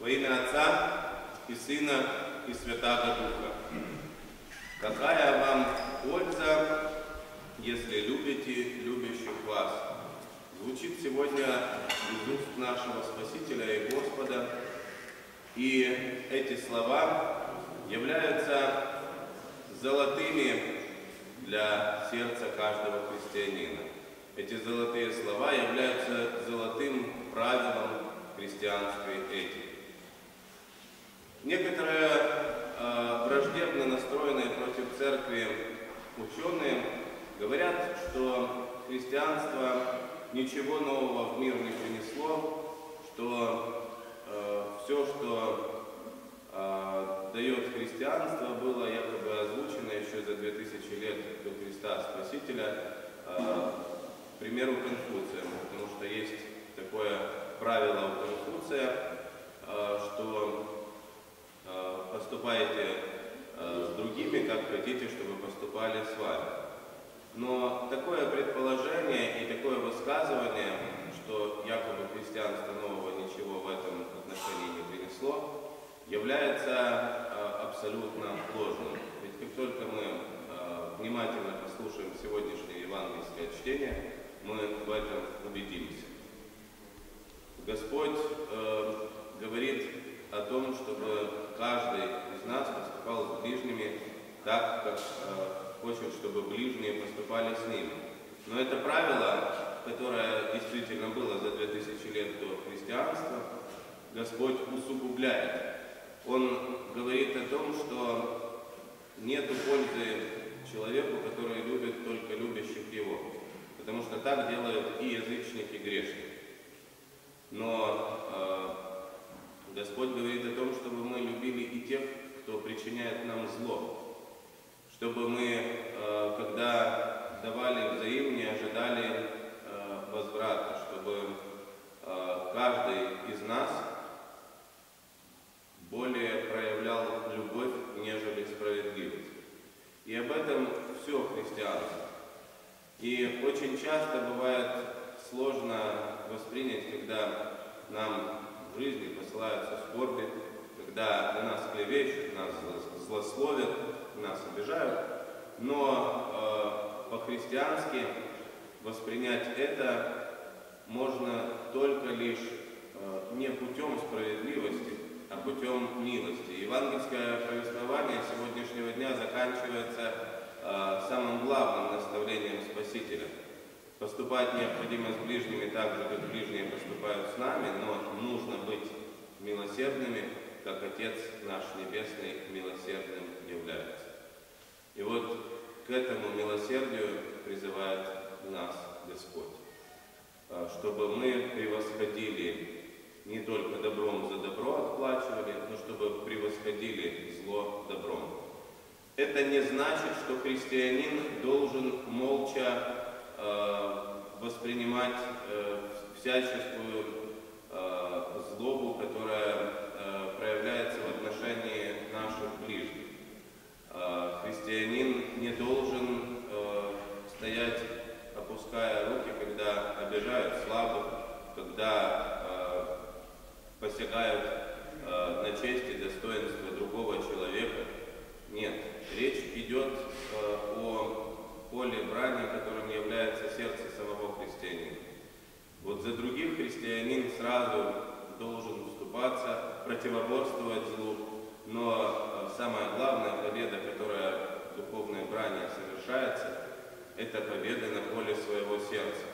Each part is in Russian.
Во имя Отца и Сына и Святаго Духа. Какая вам польза, если любите любящих вас? Звучит сегодня из уст нашего Спасителя и Господа. И эти слова являются золотыми для сердца каждого христианина. Эти золотые слова являются золотым правилом христианской этики. Некоторые враждебно настроенные против церкви ученые говорят, что христианство ничего нового в мир не принесло, что все, что дает христианство, было якобы озвучено еще за 2000 лет до Христа Спасителя, к примеру, Конфуцием, потому что есть такое правило у Конфуция, что поступайте с другими, как хотите, чтобы поступали с вами. Но такое предположение и такое высказывание, что якобы христианство нового ничего в этом отношении не принесло, является абсолютно ложным. Ведь как только мы внимательно послушаем сегодняшнее евангельское чтение, мы в этом убедимся. Господь говорит о том, чтобы каждый из нас поступал с ближними так, как хочет, чтобы ближние поступали с ним. Но это правило, которое действительно было за 2000 лет до христианства, Господь усугубляет. Он говорит о том, что нет пользы человеку, который любит только любящих его, потому что так делают и язычники, и грешники. Но Господь говорит о том, чтобы мы любили и тех, кто причиняет нам зло, чтобы мы, когда давали взаимно, ожидали возврата, чтобы каждый из нас более проявлял любовь, нежели справедливость. И об этом все христианство. И очень часто бывает сложно воспринять, когда нам в жизни посылаются скорби, когда на нас клевещут, нас злословят, нас обижают. Но по-христиански воспринять это можно только лишь не путем справедливости, а путем милости. Евангельское повествование сегодняшнего дня заканчивается самым главным наставлением Спасителя. Поступать необходимо с ближними так же, как ближние поступают с нами, но нужно быть милосердными, как Отец наш Небесный милосердным является. И вот к этому милосердию призывает нас Господь, чтобы мы превосходили, не только добром за добро отплачивали, но чтобы превосходили зло добром. Это не значит, что христианин должен молча воспринимать всяческую злобу, которая проявляется в отношении наших ближних. Христианин не должен стоять, опуская руки, когда обижают слабых, когда посягают на честь и достоинство другого человека. Нет, речь идет о поле брани, которым является сердце самого христианина. Вот за других христианин сразу должен вступаться, противоборствовать злу, но самая главная победа, которая в духовной брани совершается, это победа на поле своего сердца.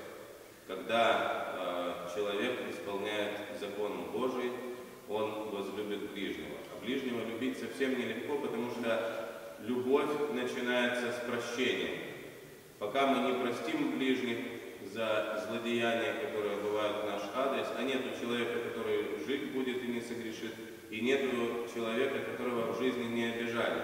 Когда человек исполняет закон Божий, он возлюбит ближнего. А ближнего любить совсем нелегко, потому что любовь начинается с прощения. Пока мы не простим ближних за злодеяния, которые бывают в наш адрес, а нету человека, который жить будет и не согрешит, и нету человека, которого в жизни не обижали.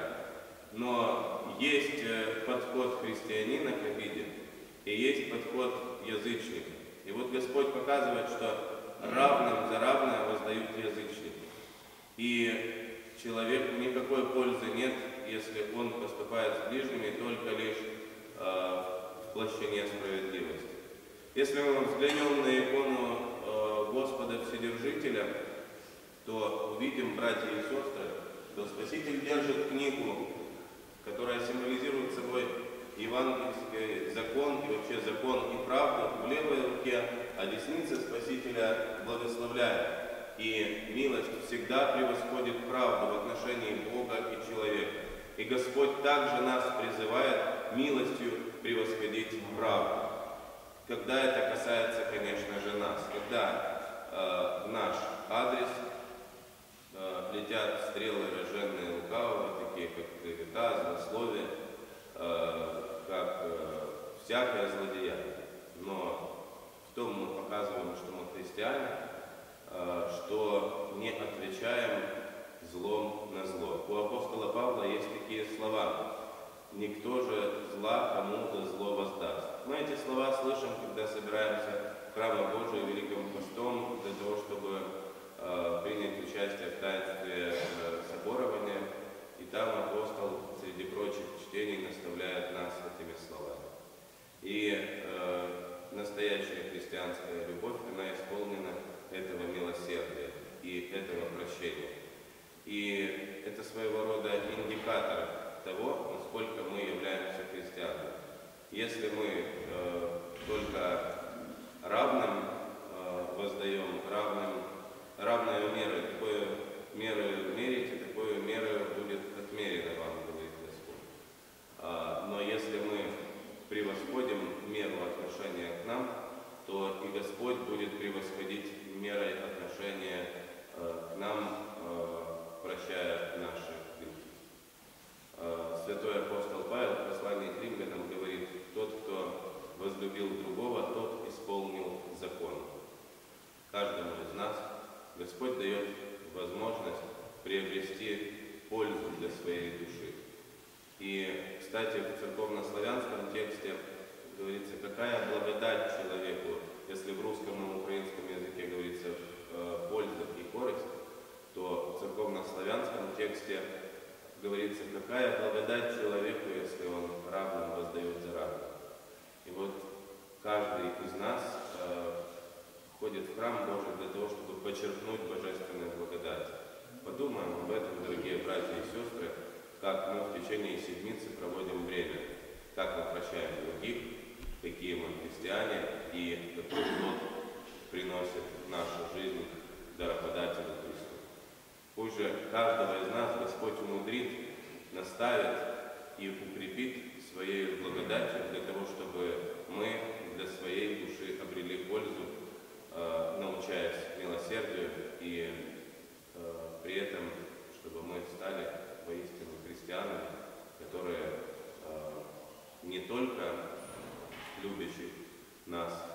Но есть подход христианина к обиде, и есть подход язычника. И вот Господь показывает, что равным за равное воздают язычники. И человеку никакой пользы нет, если он поступает с ближними только лишь в площине справедливости. Если мы взглянем на икону Господа Вседержителя, то увидим, братья и сестры, что Спаситель держит книгу, которая символизирует собой евангельский закон и вообще закон и правду в левой руке, а десница Спасителя благословляет. И милость всегда превосходит правду в отношении Бога и человека. И Господь также нас призывает милостью превосходить правду. Когда это касается, конечно же, нас, когда в наш адрес летят стрелы, рожденные лукавого, такие как клевета, злословие, как всякое злодеяние. Но в том мы показываем, что мы христиане, что не отвечаем злом на зло. У апостола Павла есть такие слова: «Никто же зла кому за зло воздаст». Мы эти слова слышим, когда собираемся в храме Божию Великим Постом для того, чтобы принять участие в таинстве соборования. И там апостол, среди прочих чтений, наставляет нас этими словами. И настоящая христианская любовь, она исполнена этого милосердия и этого прощения. И это своего рода индикатор того, насколько мы являемся христианами. Если мы только равным воздаем, равной мерой, такой мерою мерите, такой мерою будет отмерено вам, говорит Господь. Но если мы превосходим меру отношения к нам, то и Господь будет превосходить мерой отношения к нам, прощая наши грехи. Святой апостол Павел в послании к римлянам говорит: тот, кто возлюбил другого, тот исполнил закон. Каждому из нас Господь дает возможность приобрести пользу для своей души. И, кстати, в церковнославянском тексте говорится, какая благодать человеку, если в русском и украинском языке говорится польза и корость, то в церковнославянском тексте говорится, какая благодать человеку, если он равным воздает за равным. И вот каждый из нас ходит в храм Божий для того, чтобы почерпнуть божественную благодать. Подумаем об этом, дорогие братья и сестры, как мы в течение седмицы проводим время, как мы прощаем других, какие мы христиане и какой плод приносит в нашу жизнь дароподателю Христу. Пусть же каждого из нас Господь умудрит, наставит и укрепит своей благодатью для того, чтобы мы для своей души обрели пользу, научаясь милосердию, и при этом, чтобы мы стали воистину христианами, которые не только любящих нас